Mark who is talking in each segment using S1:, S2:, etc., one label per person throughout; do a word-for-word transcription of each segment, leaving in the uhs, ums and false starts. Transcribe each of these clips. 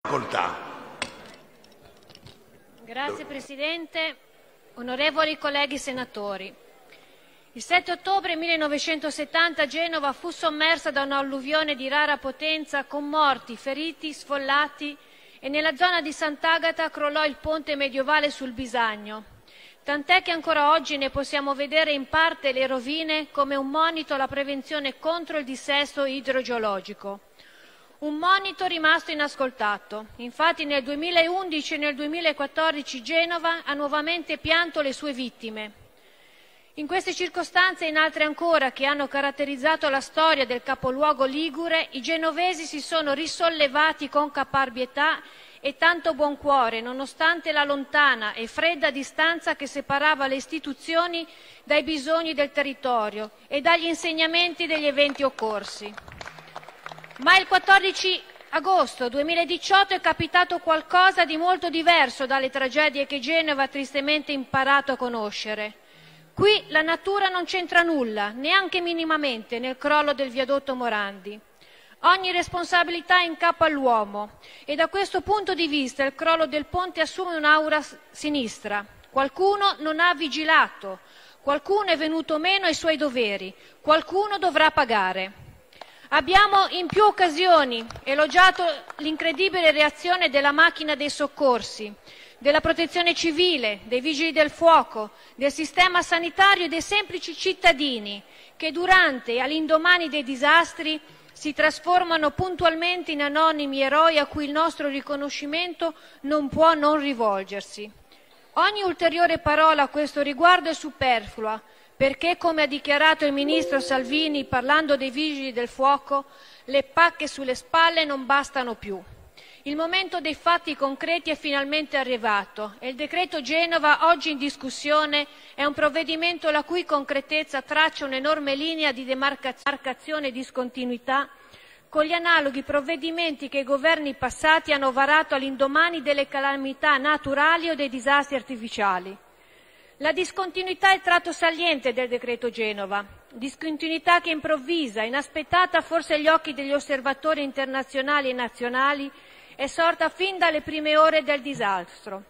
S1: Grazie Presidente, onorevoli colleghi senatori. Il sette ottobre millenovecentosettanta Genova fu sommersa da un'alluvione di rara potenza con morti, feriti, sfollati e nella zona di Sant'Agata crollò il ponte medievale sul Bisagno. Tant'è che ancora oggi ne possiamo vedere in parte le rovine come un monito alla prevenzione contro il dissesto idrogeologico. Un monito rimasto inascoltato. Infatti nel duemilaundici e nel duemilaquattordici Genova ha nuovamente pianto le sue vittime. In queste circostanze e in altre ancora che hanno caratterizzato la storia del capoluogo ligure, i genovesi si sono risollevati con caparbietà e tanto buon cuore, nonostante la lontana e fredda distanza che separava le istituzioni dai bisogni del territorio e dagli insegnamenti degli eventi occorsi. Ma il quattordici agosto duemiladiciotto è capitato qualcosa di molto diverso dalle tragedie che Genova ha tristemente imparato a conoscere. Qui la natura non c'entra nulla, neanche minimamente, nel crollo del viadotto Morandi. Ogni responsabilità è in capo all'uomo e da questo punto di vista il crollo del ponte assume un'aura sinistra. Qualcuno non ha vigilato, qualcuno è venuto meno ai suoi doveri, qualcuno dovrà pagare. Abbiamo in più occasioni elogiato l'incredibile reazione della macchina dei soccorsi, della protezione civile, dei vigili del fuoco, del sistema sanitario e dei semplici cittadini che durante e all'indomani dei disastri si trasformano puntualmente in anonimi eroi a cui il nostro riconoscimento non può non rivolgersi. Ogni ulteriore parola a questo riguardo è superflua, perché, come ha dichiarato il ministro Salvini parlando dei vigili del fuoco, le pacche sulle spalle non bastano più. Il momento dei fatti concreti è finalmente arrivato e il decreto Genova oggi in discussione è un provvedimento la cui concretezza traccia un'enorme linea di demarcazione e discontinuità con gli analoghi provvedimenti che i governi passati hanno varato all'indomani delle calamità naturali o dei disastri artificiali. La discontinuità è il tratto saliente del decreto Genova, discontinuità che improvvisa, inaspettata forse agli occhi degli osservatori internazionali e nazionali, è sorta fin dalle prime ore del disastro.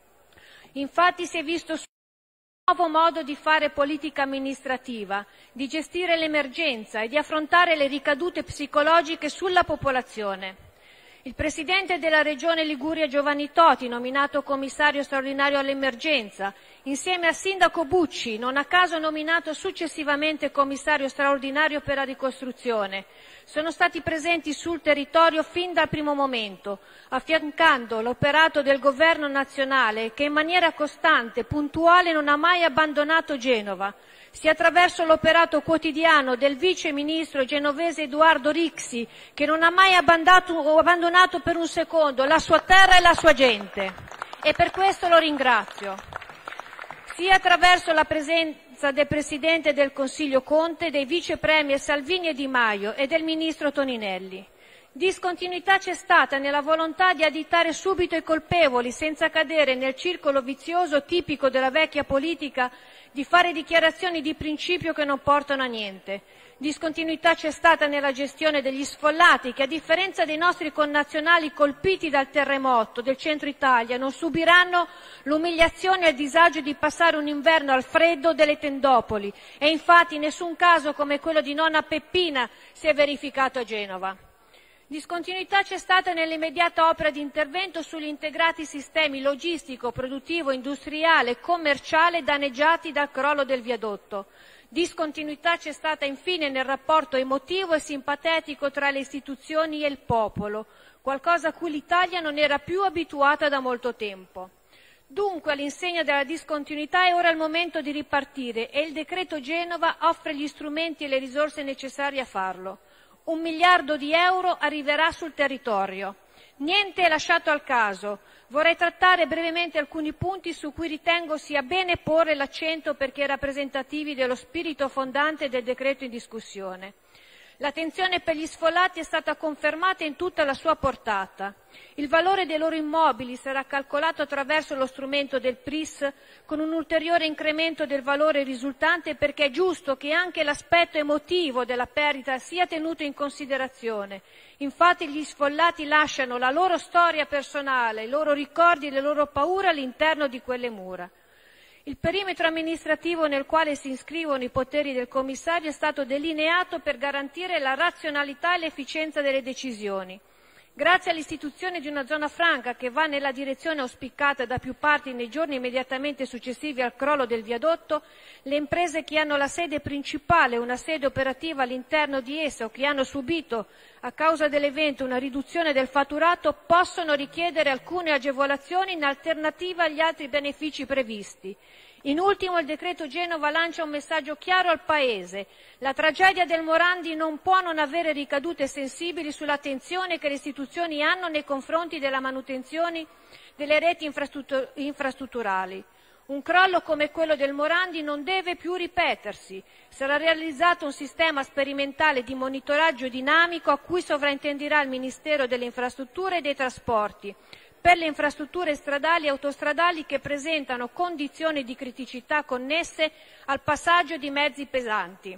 S1: Infatti si è visto un nuovo modo di fare politica amministrativa, di gestire l'emergenza e di affrontare le ricadute psicologiche sulla popolazione. Il presidente della Regione Liguria Giovanni Toti, nominato commissario straordinario all'emergenza, insieme al sindaco Bucci, non a caso nominato successivamente commissario straordinario per la ricostruzione, sono stati presenti sul territorio fin dal primo momento, affiancando l'operato del governo nazionale che in maniera costante e puntuale non ha mai abbandonato Genova, sia attraverso l'operato quotidiano del vice ministro genovese Edoardo Rixi, che non ha mai abbandonato per un secondo la sua terra e la sua gente, e per questo lo ringrazio, sia attraverso la presenza del Presidente del Consiglio Conte, dei vice premier Salvini e Di Maio e del ministro Toninelli. Discontinuità c'è stata nella volontà di additare subito i colpevoli senza cadere nel circolo vizioso tipico della vecchia politica di fare dichiarazioni di principio che non portano a niente. Discontinuità c'è stata nella gestione degli sfollati che, a differenza dei nostri connazionali colpiti dal terremoto del centro Italia, non subiranno l'umiliazione e il disagio di passare un inverno al freddo delle tendopoli e infatti in nessun caso come quello di nonna Peppina si è verificato a Genova. Discontinuità c'è stata nell'immediata opera di intervento sugli integrati sistemi logistico, produttivo, industriale e commerciale danneggiati dal crollo del viadotto. Discontinuità c'è stata infine nel rapporto emotivo e simpatetico tra le istituzioni e il popolo, qualcosa a cui l'Italia non era più abituata da molto tempo. Dunque, all'insegna della discontinuità è ora il momento di ripartire e il decreto Genova offre gli strumenti e le risorse necessarie a farlo. Un miliardo di euro arriverà sul territorio. Niente è lasciato al caso. Vorrei trattare brevemente alcuni punti su cui ritengo sia bene porre l'accento perché rappresentativi dello spirito fondante del decreto in discussione. L'attenzione per gli sfollati è stata confermata in tutta la sua portata. Il valore dei loro immobili sarà calcolato attraverso lo strumento del P R I S con un ulteriore incremento del valore risultante, perché è giusto che anche l'aspetto emotivo della perdita sia tenuto in considerazione. Infatti gli sfollati lasciano la loro storia personale, i loro ricordi e le loro paure all'interno di quelle mura. Il perimetro amministrativo nel quale si iscrivono i poteri del commissario è stato delineato per garantire la razionalità e l'efficienza delle decisioni. Grazie all'istituzione di una zona franca che va nella direzione auspicata da più parti nei giorni immediatamente successivi al crollo del viadotto, le imprese che hanno la sede principale o una sede operativa all'interno di essa o che hanno subito a causa dell'evento una riduzione del fatturato possono richiedere alcune agevolazioni in alternativa agli altri benefici previsti. In ultimo, il decreto Genova lancia un messaggio chiaro al Paese. La tragedia del Morandi non può non avere ricadute sensibili sull'attenzione che le istituzioni hanno nei confronti della manutenzione delle reti infrastruttur- infrastrutturali. Un crollo come quello del Morandi non deve più ripetersi. Sarà realizzato un sistema sperimentale di monitoraggio dinamico a cui sovraintenderà il Ministero delle Infrastrutture e dei Trasporti per le infrastrutture stradali e autostradali che presentano condizioni di criticità connesse al passaggio di mezzi pesanti.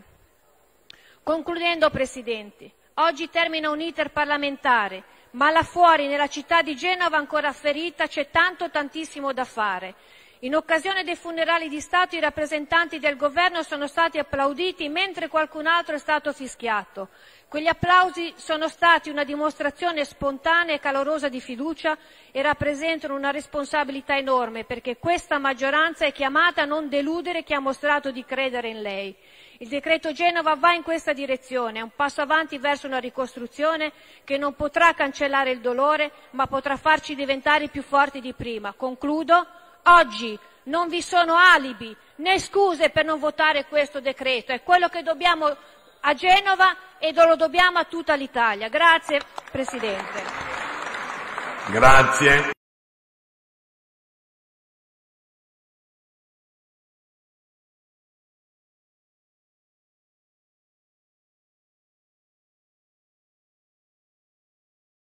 S1: Concludendo, Presidente, oggi termina un iter parlamentare, ma là fuori, nella città di Genova ancora ferita, c'è tanto, tantissimo da fare. In occasione dei funerali di Stato i rappresentanti del governo sono stati applauditi mentre qualcun altro è stato fischiato. Quegli applausi sono stati una dimostrazione spontanea e calorosa di fiducia e rappresentano una responsabilità enorme, perché questa maggioranza è chiamata a non deludere chi ha mostrato di credere in lei. Il decreto Genova va in questa direzione, è un passo avanti verso una ricostruzione che non potrà cancellare il dolore, ma potrà farci diventare più forti di prima. Concludo. Oggi non vi sono alibi né scuse per non votare questo decreto, è quello che dobbiamo a Genova e lo dobbiamo a tutta l'Italia. Grazie Presidente.
S2: Grazie.